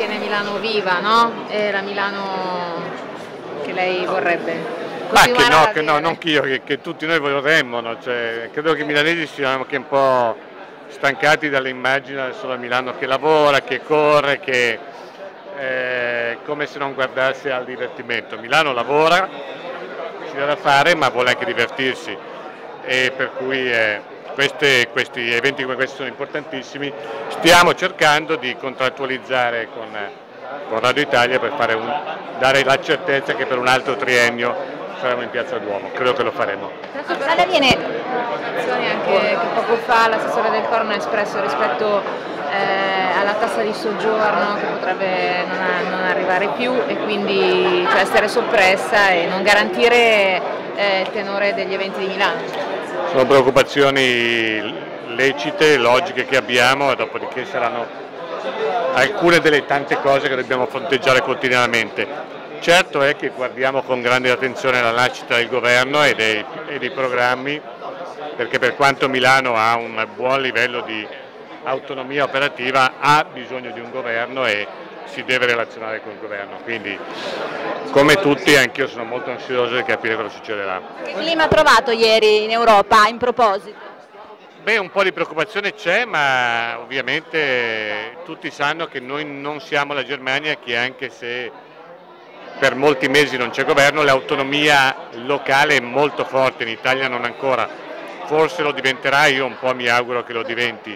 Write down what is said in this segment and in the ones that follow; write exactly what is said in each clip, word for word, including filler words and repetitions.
mantiene Milano viva, no? È la Milano che lei vorrebbe. Ma che no, che no, non che io, che, che tutti noi vorremmo, no? Cioè, credo che i milanesi siano anche un po' stancati dall'immagine solo a Milano che lavora, che corre, che è come se non guardasse al divertimento. Milano lavora, ci dà da fare, ma vuole anche divertirsi, e per cui eh, questi, questi eventi come questi sono importantissimi. Stiamo cercando di contrattualizzare con, con Radio Italia per fare un, dare la certezza che per un altro triennio saremo in Piazza Duomo, credo che lo faremo. Cosa viene anche che poco fa l'assessore del Corno ha espresso rispetto eh, alla tassa di soggiorno che potrebbe non, a, non arrivare più e quindi cioè, essere soppressa e non garantire eh, il tenore degli eventi di Milano? Sono preoccupazioni lecite, logiche che abbiamo, e dopodiché saranno alcune delle tante cose che dobbiamo fronteggiare quotidianamente. Certo è che guardiamo con grande attenzione la nascita del governo e dei, e dei programmi, perché per quanto Milano ha un buon livello di autonomia operativa, ha bisogno di un governo e si deve relazionare con il governo. Quindi, come tutti, anch'io sono molto ansioso di capire cosa succederà. Che clima ha trovato ieri in Europa in proposito? Beh, un po' di preoccupazione c'è, ma ovviamente tutti sanno che noi non siamo la Germania, che anche se per molti mesi non c'è governo, l'autonomia locale è molto forte, in Italia non ancora, forse lo diventerà, io un po' mi auguro che lo diventi.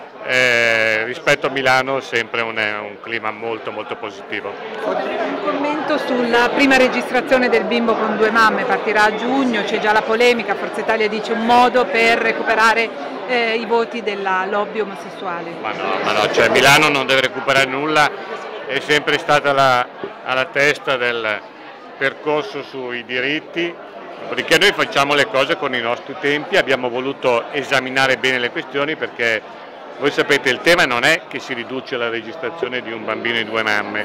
Eh, rispetto a Milano sempre un, un clima molto molto positivo. Un commento sulla prima registrazione del bimbo con due mamme, partirà a giugno, c'è già la polemica, Forza Italia dice un modo per recuperare eh, i voti della lobby omosessuale. Ma no, ma no, cioè Milano non deve recuperare nulla, è sempre stata la, alla testa del percorso sui diritti, perché noi facciamo le cose con i nostri tempi, abbiamo voluto esaminare bene le questioni perché voi sapete il tema non è che si riduce la registrazione di un bambino e due mamme,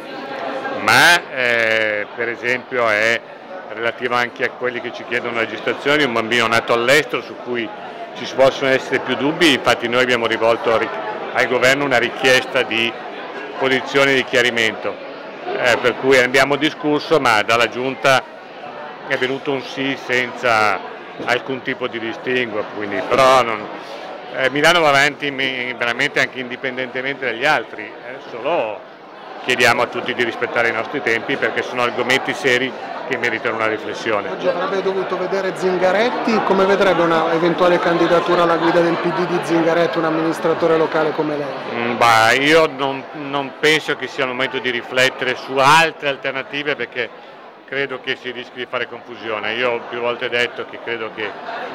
ma eh, per esempio è relativo anche a quelli che ci chiedono la registrazione di un bambino nato all'estero su cui ci possono essere più dubbi, infatti noi abbiamo rivolto al governo una richiesta di posizione di chiarimento, eh, per cui abbiamo discusso, ma dalla Giunta è venuto un sì senza alcun tipo di distinguo, quindi, però non, eh, Milano va avanti veramente anche indipendentemente dagli altri, eh, solo chiediamo a tutti di rispettare i nostri tempi perché sono argomenti seri che meritano una riflessione. Oggi avrebbe dovuto vedere Zingaretti, come vedrebbe una eventuale candidatura alla guida del P D di Zingaretti, un amministratore locale come lei? Mm, bah, io non, non penso che sia il momento di riflettere su altre alternative perché credo che si rischi di fare confusione. Io ho più volte detto che credo che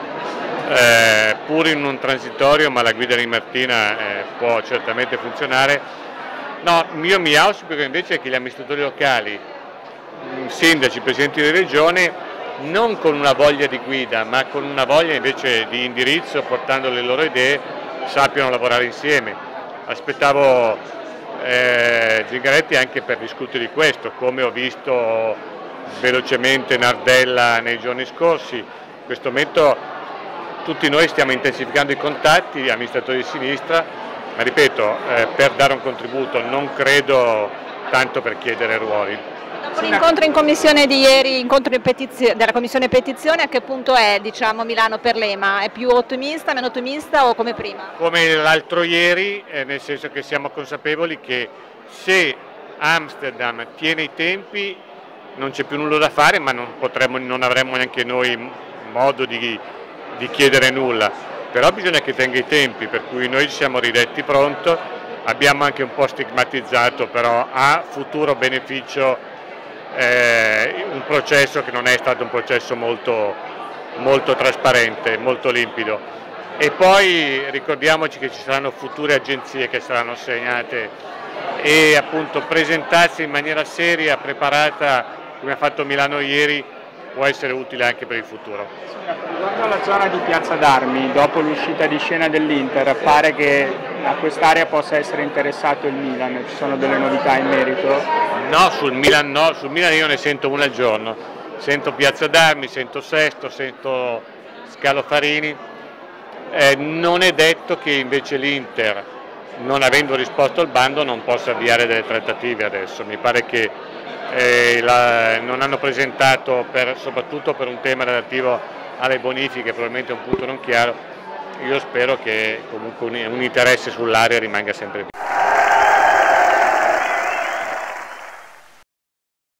eh, pur in un transitorio, ma la guida di Martina eh, può certamente funzionare. No, io mi auspico invece che gli amministratori locali, sindaci, presidenti di regione, non con una voglia di guida, ma con una voglia invece di indirizzo, portando le loro idee, sappiano lavorare insieme. Aspettavo eh, Zingaretti anche per discutere di questo, come ho visto velocemente Nardella nei giorni scorsi. In questo momento tutti noi stiamo intensificando i contatti, gli amministratori di sinistra, ma ripeto, eh, per dare un contributo, non credo tanto per chiedere ruoli. Dopo l'incontro in commissione di ieri, incontro di petizio, della commissione petizione, a che punto è diciamo, Milano per l'EMA? È più ottimista, meno ottimista o come prima? Come l'altro ieri, eh, nel senso che siamo consapevoli che se Amsterdam tiene i tempi non c'è più nulla da fare, ma non, potremmo, non avremmo neanche noi modo di, di chiedere nulla. Però bisogna che tenga i tempi, per cui noi ci siamo ridetti pronto, abbiamo anche un po' stigmatizzato però a futuro beneficio eh, un processo che non è stato un processo molto, molto trasparente, molto limpido. E poi ricordiamoci che ci saranno future agenzie che saranno assegnate e appunto presentarsi in maniera seria, preparata, come ha fatto Milano ieri, può essere utile anche per il futuro. Riguardo alla zona di Piazza d'Armi, dopo l'uscita di scena dell'Inter, pare che a quest'area possa essere interessato il Milan, ci sono delle novità in merito? No, sul Milan no, sul Milan io ne sento una al giorno, sento Piazza d'Armi, sento Sesto, sento Scalo Farini, eh, non è detto che invece l'Inter non avendo risposto al bando non possa avviare delle trattative adesso. Mi pare che eh, la, non hanno presentato, per, soprattutto per un tema relativo alle bonifiche, probabilmente un punto non chiaro. Io spero che comunque un, un interesse sull'area rimanga sempre vivo.